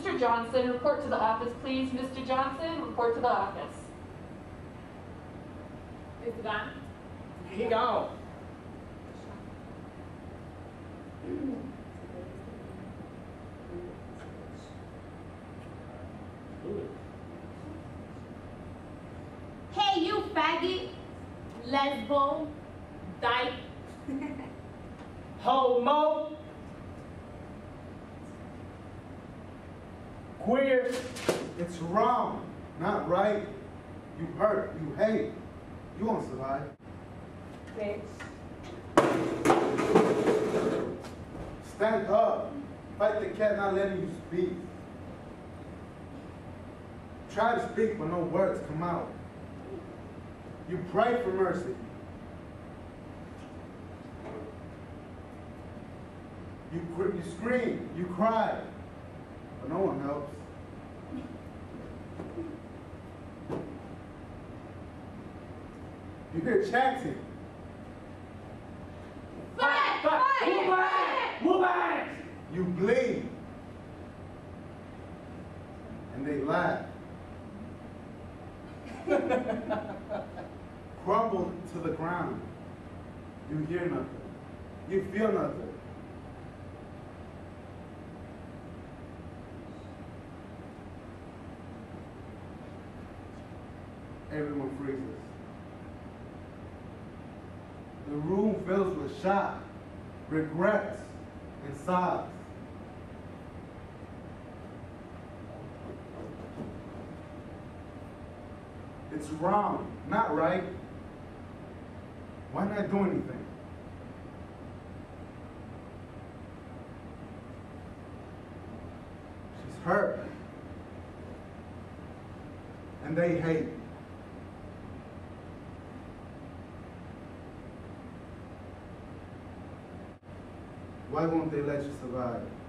Mr. Johnson, report to the office, please. Mr. Johnson, report to the office. Is it gone? He gone. Hey, you faggot, lesbo, dyke. Homo. Queer. It's wrong, not right. You hurt, you hate. You won't survive. Bitch. Stand up. Fight the cat not letting you speak. Try to speak, but no words come out. You pray for mercy. You scream, you cry, but no one helps. You hear chanting. Fight! Move back! Move back! You bleed. And they laugh. Crumble to the ground. You hear nothing. You feel nothing. Everyone freezes. The room fills with shock, regrets, and sobs. It's wrong, not right. Why not do anything? She's hurt. And they hate. Why won't they let you survive?